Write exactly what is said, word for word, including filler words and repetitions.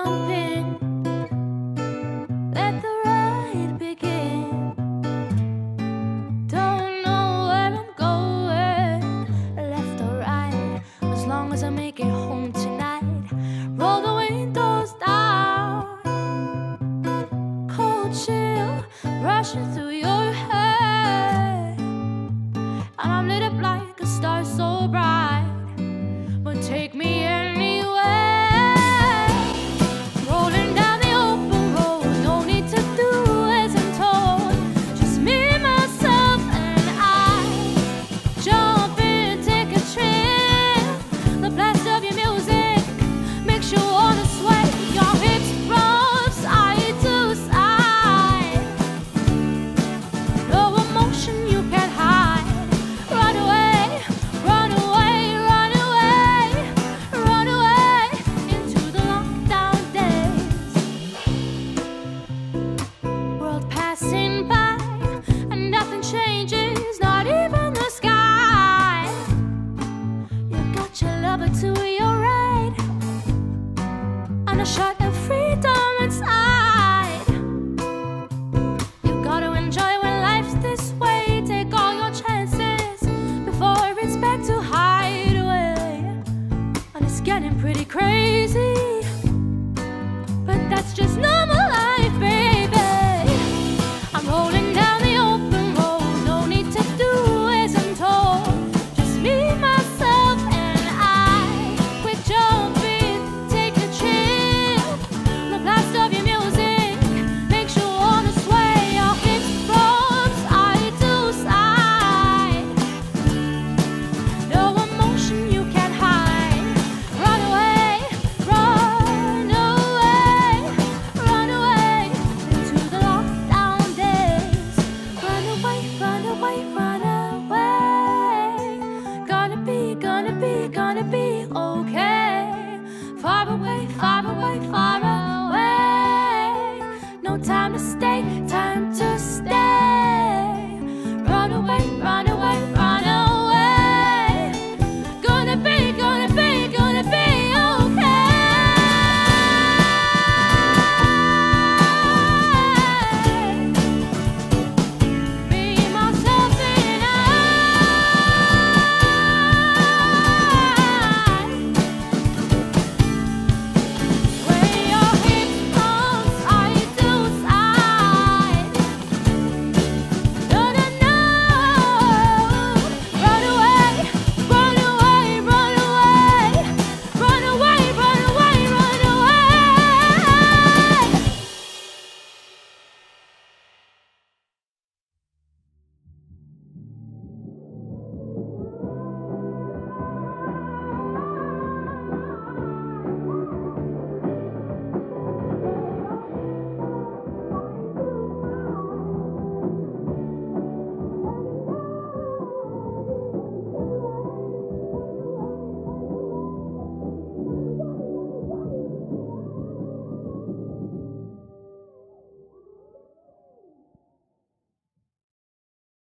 jump in, let the ride begin. Don't know where I'm going, left or right, as long as I make it home tonight. Roll the windows down, cold chill rushing through your head, and I'm lit up like a star so bright. But take me anywhere, rolling down the open road. No need to do as I'm told. Just me, myself, and I. Jump in, take a trip. The blast of your music makes you wanna sway your hips from side to side. No emotion you can't hide. Run away, run away, run away, run away into the lockdown days. World passing by and nothing changes, not even the sky. You got your lover to your right and a shot of freedom inside. You gotta enjoy when life's this way. Take all your chances before it's back to hideaway. And it's getting pretty crazy, but that's just normal life, baby. I'm rolling down the open road. No need to do as I'm told. Just me, myself, and I. Quick jump in, take a chill. The blast of your music makes you wanna sway your hips from side to side. No emotion you can't hide. Run away, run away, run away into the lockdown days. Run away, run away, run away. Gonna be, gonna be, gonna be okay.